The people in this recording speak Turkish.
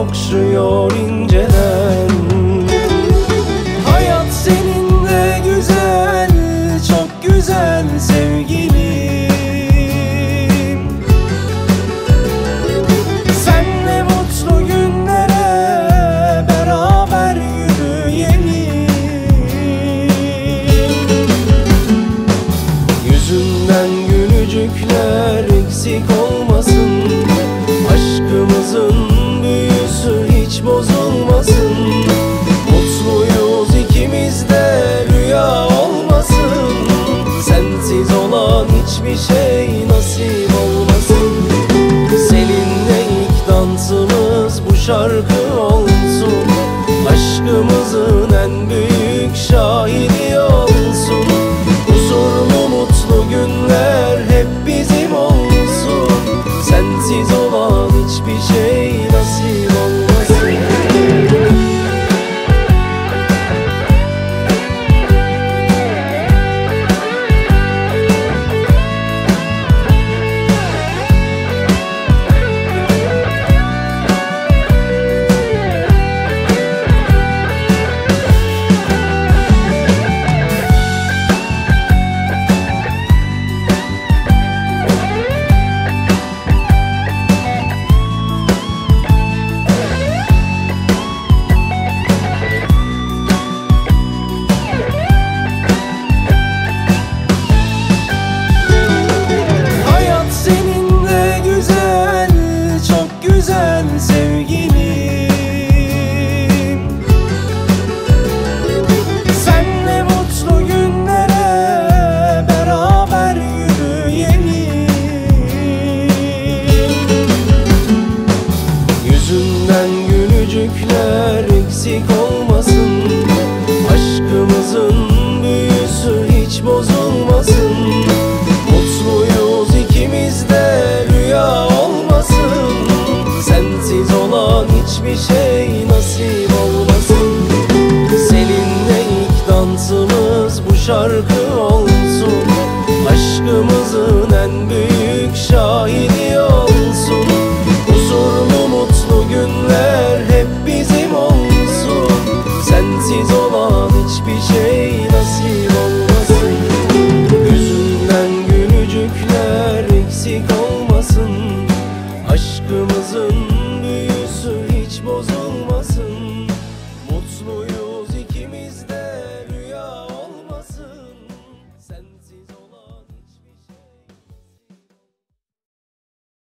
okşuyor inceden. Hayat seninle güzel, çok güzel sevgilim. Senle mutlu günlere beraber yürüyelim. Yüzünden gülücükler eksik olmasın, aşkımızın büyüsü hiç bozulmasın. Mutluyuz ikimiz de, rüya olmasın. Sensiz olan hiçbir şey nasip olmasın. Seninle ilk dansımız bu şarkı olsun. Aşkımızın en büyük şahidi olsun. Huzurlu mutlu günler hep bizim olsun. Sensiz olan hiçbir şey nasip olmasın. Güzel sevgilim, senle mutlu günlere beraber yürüyelim. Yüzünden gülücükler eksik olmasın. Aşkımızın büyüsü hiç bozulmasın. Mutluyuz ikimiz de, rüya olmasın. Sensiz olan hiçbir şey nasip olmasın. Seninle ilk dansımız bu şarkı olsun. Aşkımızın en büyük